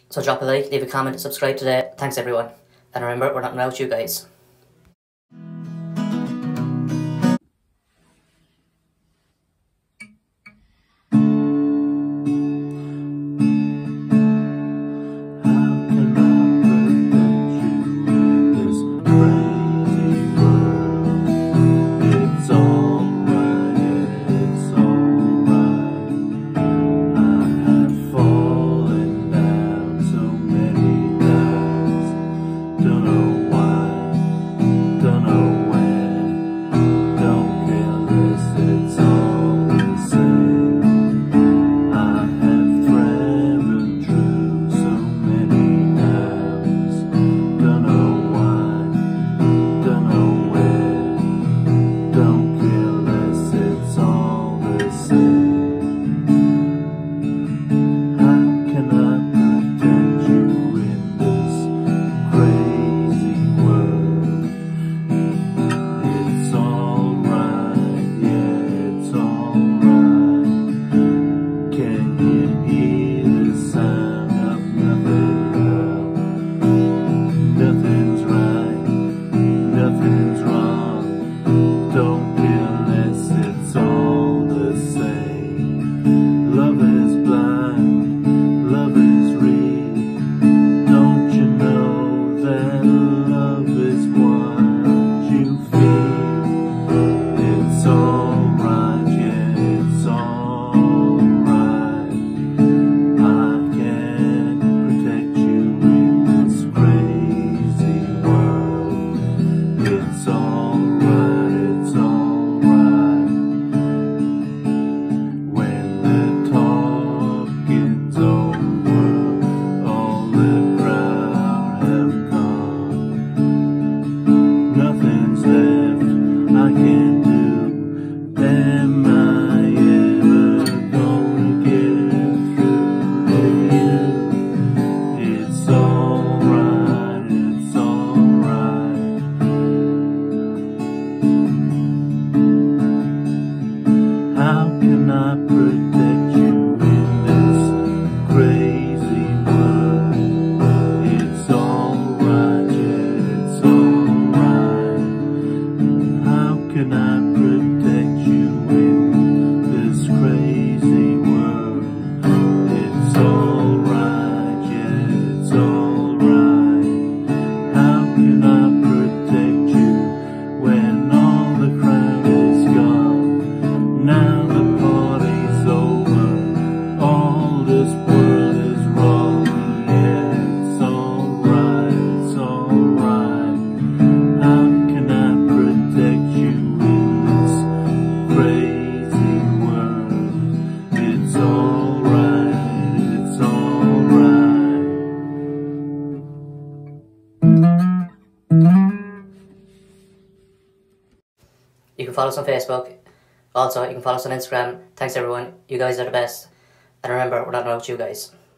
So drop a like, leave a comment, subscribe today. Thanks everyone. And remember, we're not without you guys. How can I protect you in this crazy world? It's alright, yeah, it's alright. How can I protect you in this crazy world? It's alright, yeah, it's alright. How can I protect you when all the crowd is gone? Now the party's over, all this world is wrong. Yeah, it's alright, it's alright. How can I protect you in this crazy world? It's alright, it's alright. You can follow us on Facebook. Also, you can follow us on Instagram. Thanks everyone. You guys are the best. And remember, we're not without you guys.